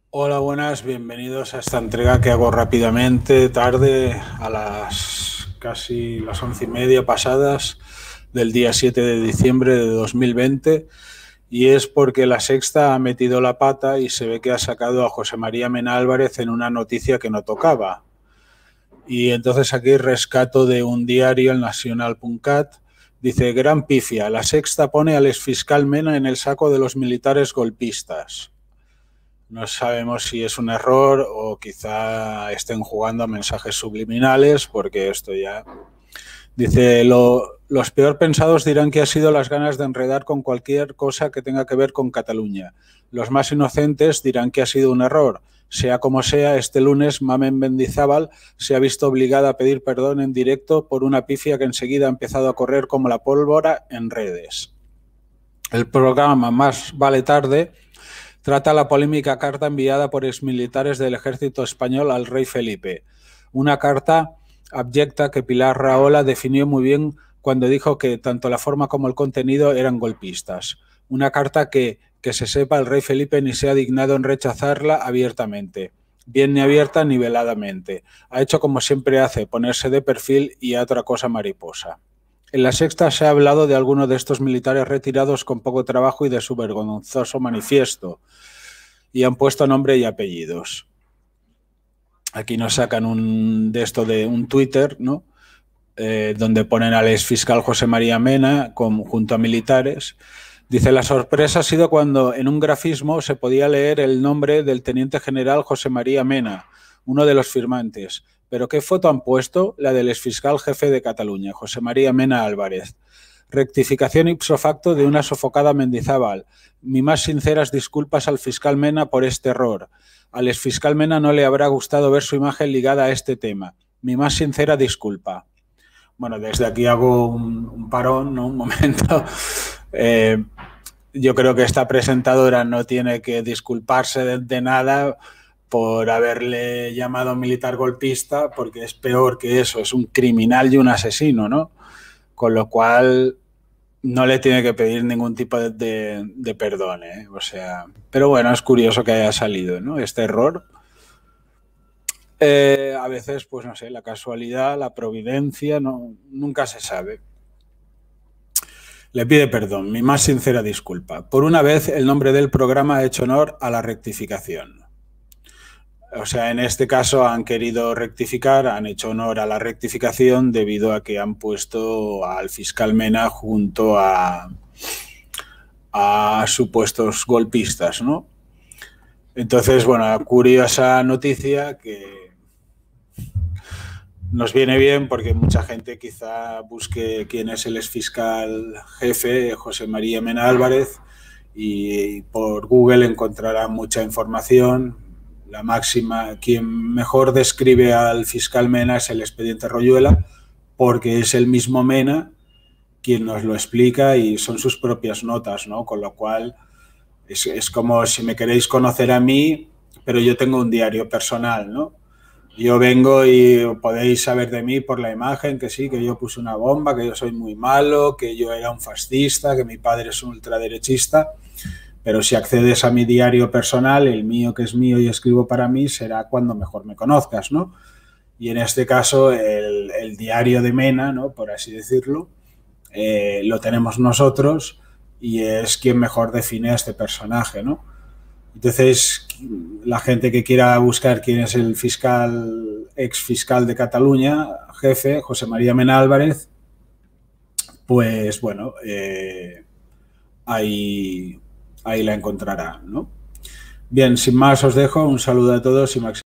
Hola, buenas, bienvenidos a esta entrega que hago rápidamente, tarde, a las casi las 11:30 pasadas del día 7 de diciembre de 2020, y es porque La Sexta ha metido la pata y se ve que ha sacado a José María Mena Álvarez en una noticia que no tocaba. Y entonces aquí rescato de un diario, el Nacional.cat, dice: gran pifia, La Sexta pone al exfiscal Mena en el saco de los militares golpistas. No sabemos si es un error o quizá estén jugando a mensajes subliminales, porque esto ya... Dice, los peor pensados dirán que ha sido las ganas de enredar con cualquier cosa que tenga que ver con Cataluña. Los más inocentes dirán que ha sido un error. Sea como sea, este lunes Mamen Mendizábal se ha visto obligada a pedir perdón en directo por una pifia que enseguida ha empezado a correr como la pólvora en redes. El programa Más vale tarde trata la polémica carta enviada por exmilitares del ejército español al rey Felipe. Una carta abyecta que Pilar Rahola definió muy bien cuando dijo que tanto la forma como el contenido eran golpistas. Una carta que se sepa, el rey Felipe ni se ha dignado en rechazarla abiertamente, bien ni abierta ni veladamente. Ha hecho como siempre hace, ponerse de perfil y a otra cosa mariposa. En La Sexta se ha hablado de algunos de estos militares retirados con poco trabajo y de su vergonzoso manifiesto, y han puesto nombre y apellidos. Aquí nos sacan de un Twitter, ¿no? Donde ponen al exfiscal José María Mena junto a militares. Dice, la sorpresa ha sido cuando en un grafismo se podía leer el nombre del teniente general José María Mena, uno de los firmantes. ¿Pero qué foto han puesto? La del exfiscal jefe de Cataluña, José María Mena Álvarez. Rectificación ipso facto de una sofocada Mendizábal. Mis más sinceras disculpas al fiscal Mena por este error. Al exfiscal Mena no le habrá gustado ver su imagen ligada a este tema. Mi más sincera disculpa. Bueno, desde aquí hago un parón, ¿no? Un momento. Yo creo que esta presentadora no tiene que disculparse de nada por haberle llamado militar golpista, porque es peor que eso, es un criminal y un asesino, ¿no? Con lo cual no le tiene que pedir ningún tipo de perdón, ¿eh? O sea, pero bueno, es curioso que haya salido, ¿no? Este error. A veces, pues no sé, la casualidad, la providencia, no, nunca se sabe. Le pide perdón, mi más sincera disculpa. Por una vez, el nombre del programa ha hecho honor a la rectificación. O sea, en este caso han querido rectificar, han hecho honor a la rectificación debido a que han puesto al fiscal Mena junto a supuestos golpistas, ¿no? Entonces, bueno, curiosa noticia que nos viene bien porque mucha gente quizá busque quién es el exfiscal jefe, José María Mena Álvarez, y por Google encontrará mucha información. La máxima, quien mejor describe al fiscal Mena es el expediente Royuela, porque es el mismo Mena quien nos lo explica y son sus propias notas, ¿no? Con lo cual es como si me queréis conocer a mí, pero yo tengo un diario personal, ¿no? Yo vengo y podéis saber de mí por la imagen, que sí, que yo puse una bomba, que yo soy muy malo, que yo era un fascista, que mi padre es un ultraderechista, pero si accedes a mi diario personal, el mío que es mío y escribo para mí, será cuando mejor me conozcas, ¿no? Y en este caso, el diario de Mena, ¿no? Por así decirlo, lo tenemos nosotros y es quien mejor define a este personaje, ¿no? Entonces, la gente que quiera buscar quién es el fiscal, ex fiscal de Cataluña, jefe, José María Mena Álvarez, pues bueno, ahí la encontrará, ¿no? Bien, sin más os dejo, un saludo a todos y máximo.